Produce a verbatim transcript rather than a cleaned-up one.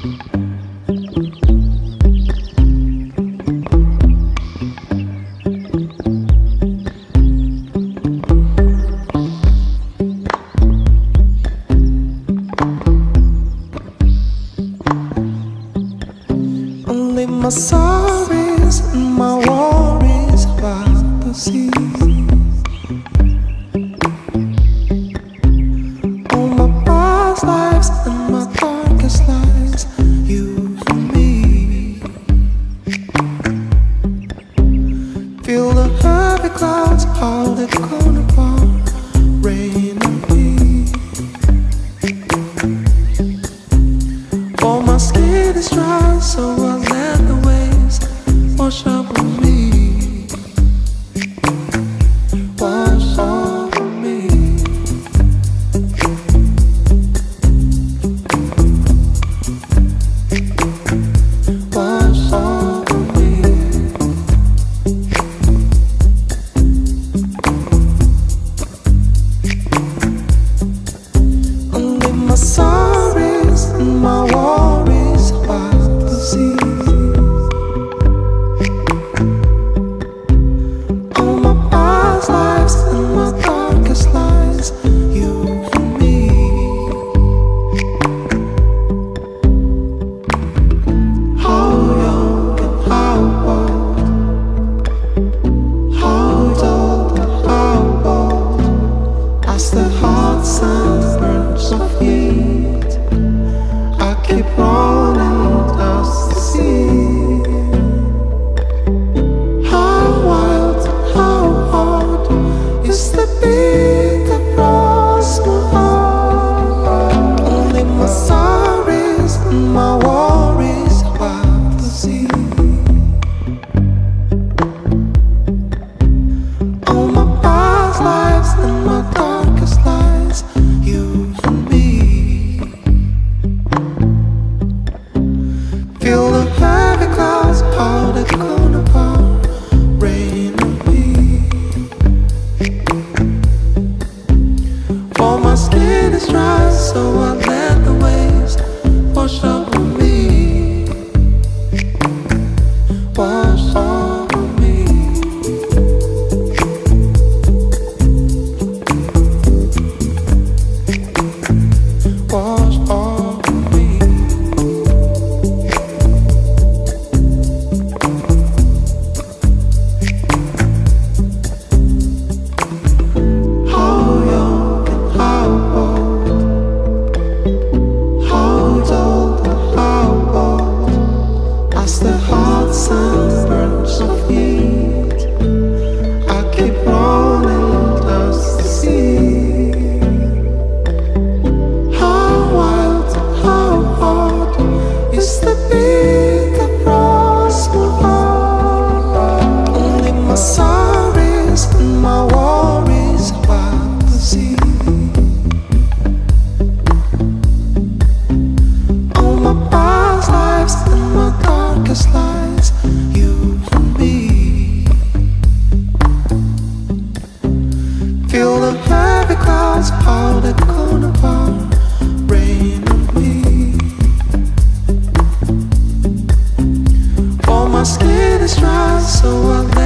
Only my sorries and my worries about the sea. All my past lives and my darkest lies, you and me. Feel the heavy clouds, how they're gonna pour rain on me. For my skin is dry, so I let the waves wash over me, wash over me. Wash over me. Only my sorries and my worries about the sea. All my past lives and my darkest lies, you and me. How young and how old, how old and how old, as the hot sun burns so heat, I keep running past the sea. How wild and how hard is the beat across my heart. Only my sorries and my worries about the sea. All my past lives and my darkest lies, you and me. Feel the heavy clouds, how they're gonna pour rain on me. For my skin is dry, so I let the waves wash over me, wash over me. Wash over me. How young and how old, how old and how old, as the hot sun burns so heat, I keep running past the sea. How wild and how hard is the beat across my heart. Only my sorries and my worries about the sea. All my past lives and my darkest lies, you and me. Feel the heavy clouds, how they're gonna pour rain on me. For my skin is dry, so I let